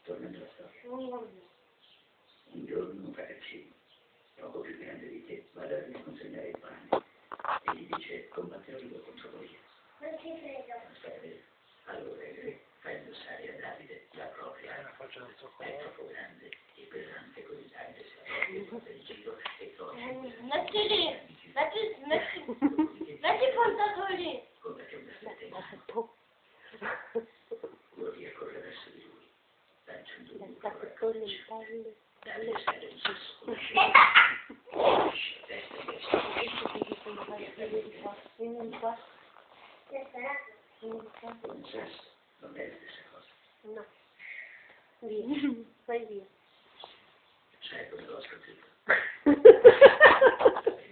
Tornando alla storia. Non mi ricordo. Un giorno un ragazzino, poco più grande di te, va da consegnare il pane e gli dice combatterò io contro voi. Non ci credo. Aspetta, vedi? Allora il re fa indossare a Davide la propria arma. È troppo grande e pesante, così Davide si accoglie per il giro e trova Metti lì. Metti il pantalone lì. come che una stella. Gloria corre verso di lui. Lanciando un coraggio. Davide sente un sasso con la scena. Destra e destra. Un sasso non è la stessa cosa. No. Via. Vai via. Sai come l'ho scoperto?